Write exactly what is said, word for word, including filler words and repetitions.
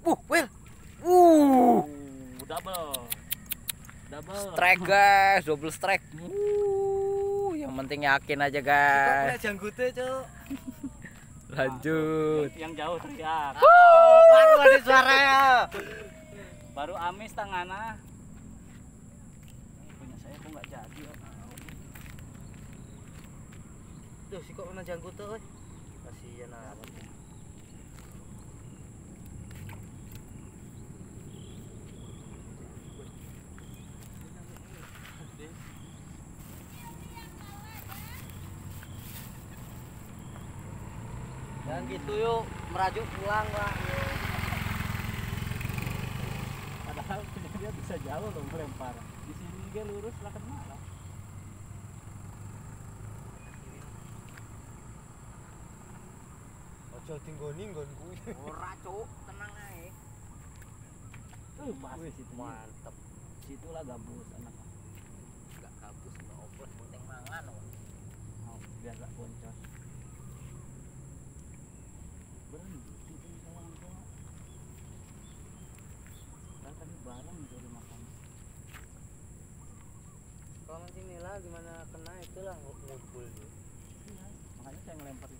Uh, Will. Uh, double. Double. Strike guys, double strike. Uh, yang penting yakin aja guys. Kok janggute, Cuk. Lanjut. Yang jauh teriak. Oh, baru ada suaranya. Baru amis tangana. Punya saya kok nggak jadi. Duh, si kok kena janggute euy. Kasihan amat. Dan gitu yuk, merajuk pulang lah. Padahal dia bisa jauh loh melempar. Di sini dia lurus lah kena lah. Ojo tinggoni nggon kuwi. Ora, Cuk, tenang ae. Tuh pas situ. Mantep. Situlah gabus anak. Enggak gabus, enggak oplos, penting mangan. Oh, biar gak boncos. Berhenti itu sayang kok. Kan tadi bareng jadi makan. Kalau nanti Nila gimana kena itulah ngumpul dia. Iya, makanya saya ngelempar